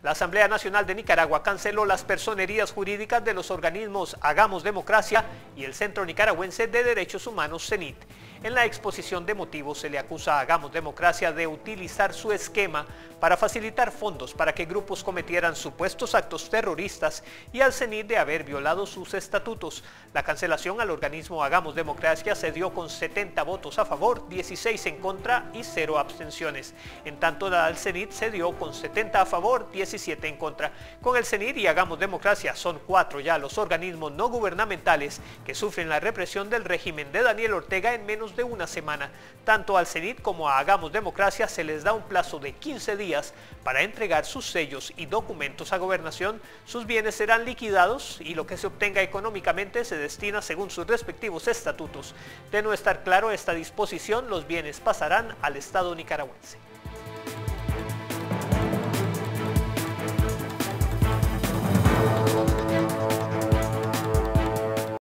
La Asamblea Nacional de Nicaragua canceló las personerías jurídicas de los organismos Hagamos Democracia y el Centro Nicaragüense de Derechos Humanos, CENIT. En la exposición de motivos se le acusa a Hagamos Democracia de utilizar su esquema para facilitar fondos para que grupos cometieran supuestos actos terroristas y al CENIT de haber violado sus estatutos. La cancelación al organismo Hagamos Democracia se dio con 70 votos a favor, 16 en contra y 0 abstenciones. En tanto, al CENIT se dio con 70 a favor, 17 en contra. Con el CENIT y Hagamos Democracia son 4 ya los organismos no gubernamentales que sufren la represión del régimen de Daniel Ortega en menos de una semana. Tanto al CENIT como a Hagamos Democracia se les da un plazo de 15 días para entregar sus sellos y documentos a Gobernación. Sus bienes serán liquidados y lo que se obtenga económicamente se destina según sus respectivos estatutos. De no estar claro esta disposición, los bienes pasarán al Estado nicaragüense.